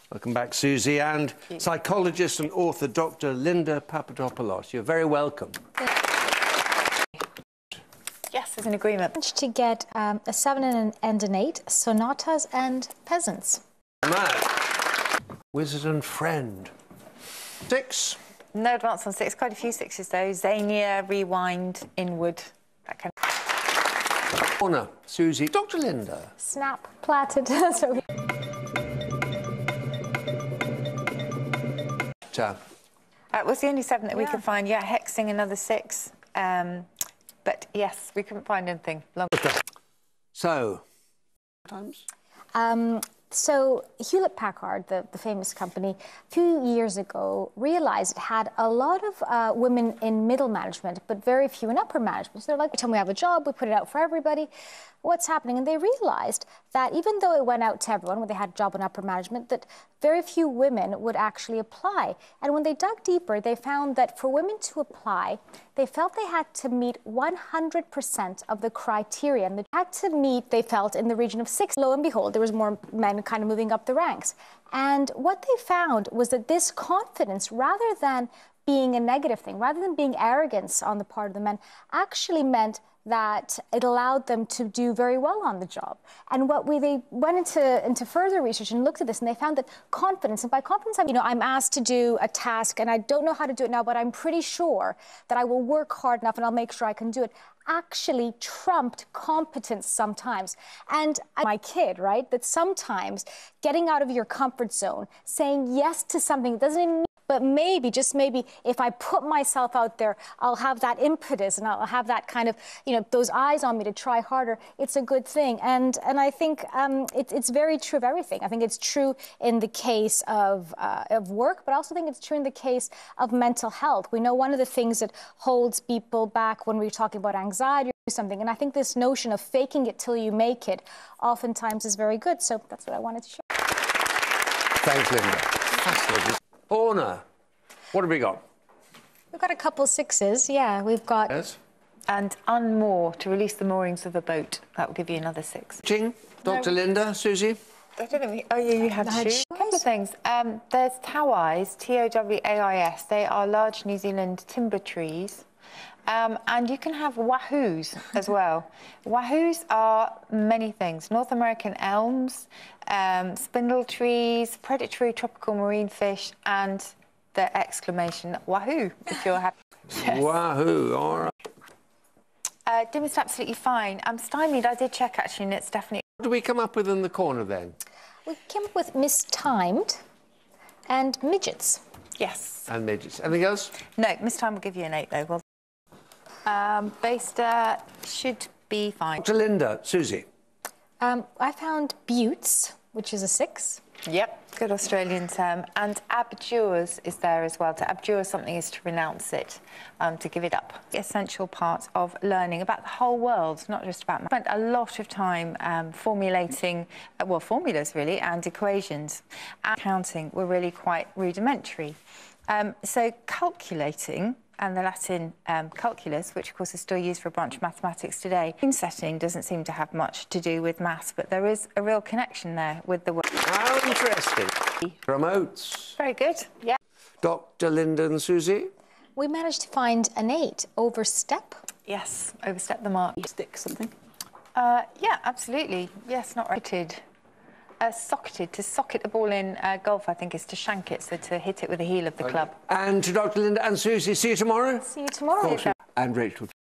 Welcome back, Susie, and psychologist and author Dr. Linda Papadopoulos. You're very welcome. Yes, there's an agreement. Managed to get a 7 and an 8, sonatas and peasants. Matt. Wizard and friend. 6. No advance on 6. Quite a few 6s though. Xania, rewind, inward, that kind of. Corner, Susie. Dr. Linda. Snap, platted. So. Was the only 7 that we could find. Yeah, hexing another 6. But yes, we couldn't find anything. So, times? So Hewlett-Packard, the famous company, a few years ago realized it had a lot of women in middle management, but very few in upper management. So they're like, every time we have a job, we put it out for everybody. What's happening? And they realized that even though it went out to everyone when they had a job in upper management, that very few women would actually apply. And when they dug deeper, they found that for women to apply, they felt they had to meet 100% of the criteria. And they had to meet, they felt, in the region of 6. Lo and behold, there was more men kind of moving up the ranks. And what they found was that this confidence, rather than being a negative thing, rather than being arrogance on the part of the men, actually meant that it allowed them to do very well on the job. And they went into further research and looked at this, and they found that confidence, and by confidence, I'm asked to do a task, and I don't know how to do it now, but I'm pretty sure that I will work hard enough and I'll make sure I can do it, actually trumped competence sometimes. And my kid, right, that sometimes getting out of your comfort zone, saying yes to something doesn't even mean, but maybe, just maybe, if I put myself out there, I'll have that impetus and I'll have that kind of, those eyes on me to try harder. It's a good thing. And I think it's very true of everything. I think it's true in the case of work, but I also think it's true in the case of mental health. We know one of the things that holds people back when we're talking about anxiety or something, and I think this notion of faking it till you make it oftentimes is very good. So that's what I wanted to share. Thanks, Linda. Fascinating. Orna, what have we got? We've got a couple 6s, yeah. We've got... Yes. And unmoor, to release the moorings of a boat. That will give you another 6. Ching, Dr. Linda, Susie? I don't know. Oh, yeah, you had shoes. A couple of things. There's towais, T-O-W-A-I-S. They are large New Zealand timber trees. And you can have wahoos as well. Wahoos are many things. North American elms, spindle trees, predatory tropical marine fish, and the exclamation wahoo, if you're happy. Yes. Wahoo, all right. Dimmest absolutely fine. I'm stymied, I did check actually, and it's definitely... What do we come up with in the corner then? We came up with mistimed and midgets. Yes. And midgets. Anything else? No, mistimed will give you an 8 though. Well, Baster should be fine. Dr. Linda, Susie? I found buttes, which is a 6. Yep, good Australian term. And abjures is there as well. To abjure something is to renounce it, to give it up. The essential part of learning about the whole world, not just about math. I spent a lot of time formulating, formulas really, and equations. And counting were really quite rudimentary. So calculating, and the Latin calculus, which of course is still used for a branch of mathematics today. Scene setting doesn't seem to have much to do with maths, but there is a real connection there with the word. How interesting. Promotes. Very good, yeah. Dr. Linda and Susie? We managed to find an 8. Overstep? Yes, overstep the mark. Stick something? Yeah, absolutely. Yes, not rated. Socketed, to socket a ball in golf, I think, is to shank it, so to hit it with the heel of the club. And to Dr. Linda and Susie, see you tomorrow? See you tomorrow. And Rachel.